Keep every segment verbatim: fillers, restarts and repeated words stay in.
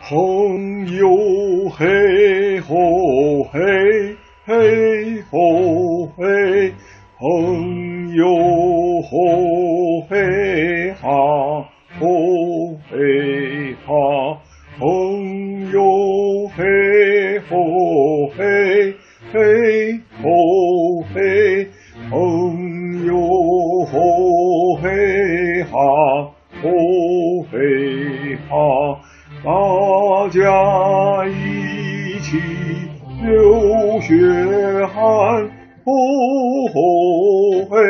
朋友嘿吼嘿，嘿吼嘿，朋友吼嘿哈，吼嘿哈，朋友嘿吼嘿，嘿吼嘿，朋友吼嘿哈，吼嘿哈。大家一起流血汗，吼吼嘿，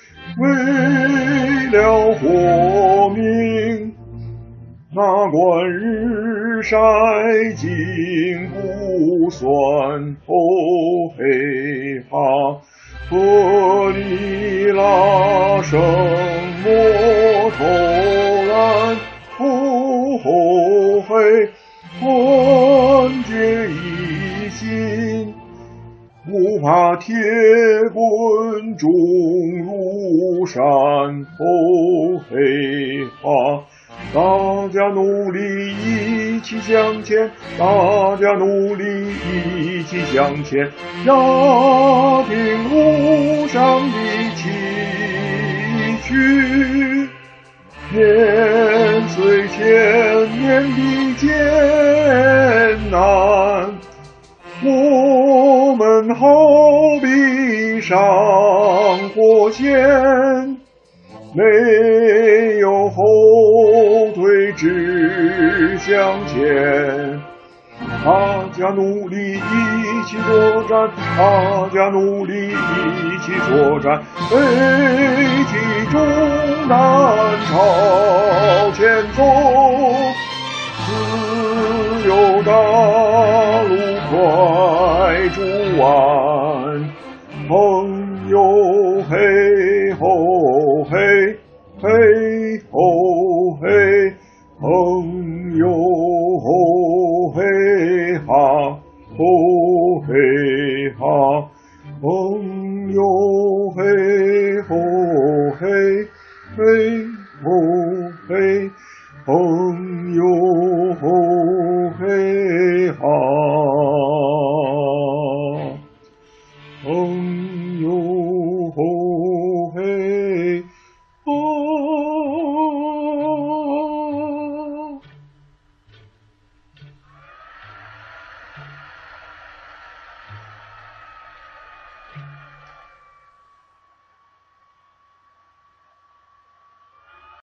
为了活命，哪管日晒金不算，吼嘿哈，何里拉绳摸头篮，吼吼嘿，团结一心，不怕铁棍中如山，吼嘿哈，大家努力一起向前，大家努力一起向前，压平路上的崎岖，年岁千年的艰难，我们好比上火线，没有后退，只向前。大家努力一起作战，大家努力一起作战，背起重担朝前走，自由大路快逐完，朋友嘿吼嘿，嘿吼嘿，朋友吼嘿哈，吼嘿哈，朋友嘿吼嘿，嘿吼嘿，朋友吼嘿哈，朋友吼嘿哈。